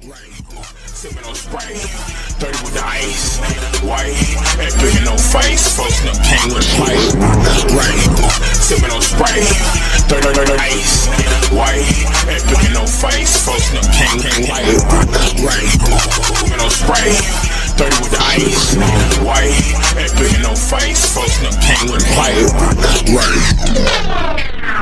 Sippin' on Sprite, 30 with the ice, white, and big no face, folks them came with a pipe, right, sippin' on Sprite, 30 ice, white, and big no face, folks them came white, right, sippin' on Sprite, 30 with the ice, white, and big no face, folks them came with a pipe, right.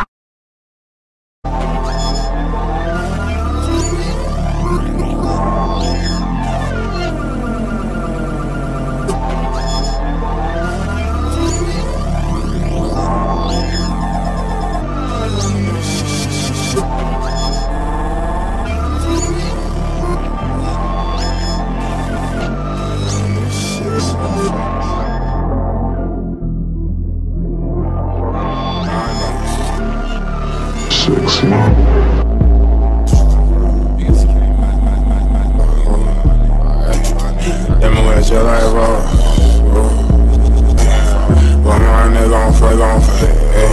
Your life, well, my nigga gon' play,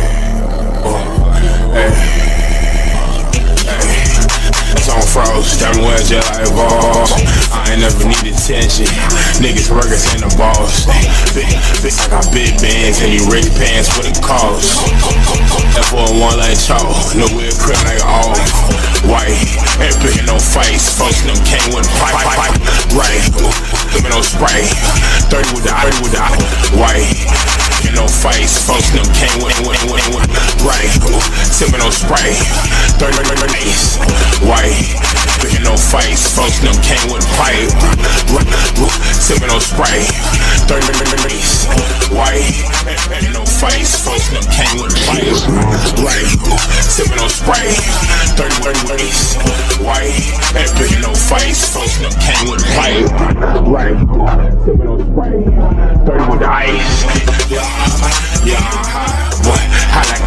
it's on froze, tell me where's your life, I ain't never needed attention, niggas workers in the boss, I got big bands and you rich pants with a cost, F1 like chalk, no weird crib like all white, ain't picking no fights, folks them came with a pipe, right, sippin' on Sprite, 30 with the white, picking no fights, folks them came with right, sippin' on Sprite, 30 ice, white, picking no fights, folks them came with pipe, sippin' on Sprite, 30 ice, white, picking no fights, folks them came with pipe, right, sippin' on Sprite, 30 ice, white, picking no fights, folks them came with pipe, right, sippin' on Sprite, 30 with the ice, boy, I like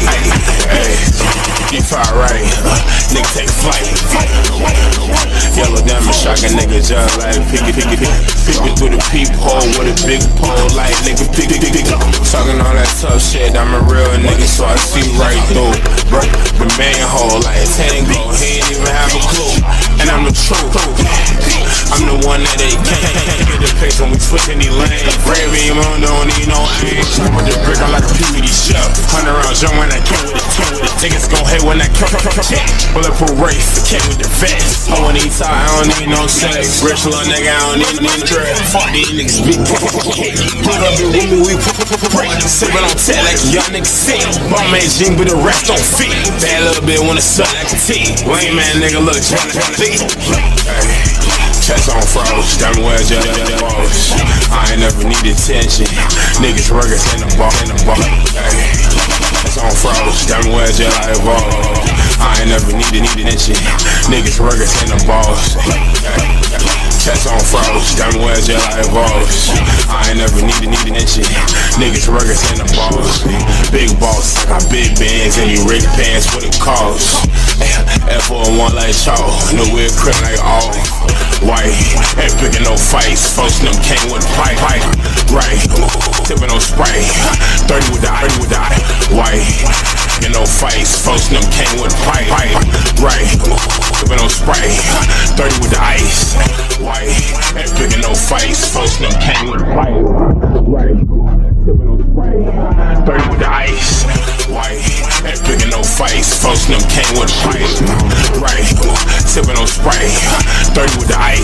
D5 right, nigga take flight, yellow diamond shocking nigga just like peeking through the peephole with a big pole like nigga pick, talking all that tough shit, I'm a real nigga so I see right through, the manhole like his head ain't go, he ain't even have a clue, and I'm the truth, I'm the one that they can't get the pace when we switching these lanes, red beam on, don't need no aim, with the brick I'm like a PVD shell, 100 rounds young when I came with it, niggas gon' hate when I come, bulletproof race, came with the vest, I want eat I don't need no sex, rich little nigga, I don't need no dress, fuck these niggas, big put up your room, we sippin' on tech like a young nigga sick, bum man jean but the rest don't fit, bad little bit wanna suck like a tea, lame man nigga look tryna thick, chest on froze, tell me where's your balls, I ain't never needed attention, niggas workers in the bar, it's on froze, tell me where's your life, I ain't never needed attention, niggas workers in the balls, chest on froze, tell me where's your life, I ain't never needed attention, niggas workers in the balls, big boss, I got big bands and you rich pants with a cost, F1 like chalk, no weird crib like all white, ain't picking no fights, folks them came with a pipe, right, sippin' on Sprite, 30 with the white, picking no fights, folks them came with a pipe, right, sippin' on Sprite, 30 with the ice, white, ain't picking no fights, folks them came with a pipe, right, sippin' on Sprite, 30 with the ice, white, ain't picking no fights, folks them came with a pipe, right, sippin' on Sprite, 30 with the ice,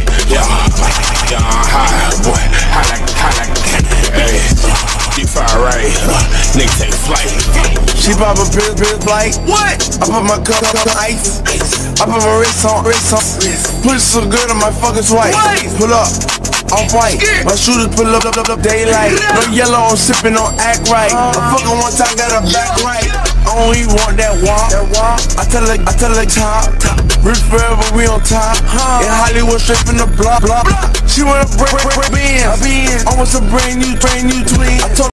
boy, I like, D5 right, nigga take flight. She pop a pill like what? I put my cup on ice. I put my wrist on. Put it so good on my fucking swipe. Pull up, off white. My shooters pull up daylight. No yellow, I'm sipping on act right. I fucking one time got her back right. I don't even want that walk. I tell her top. Rich forever, we on top. In Hollywood, straight from the block. She wanna break bands. I want some brand new twin. I told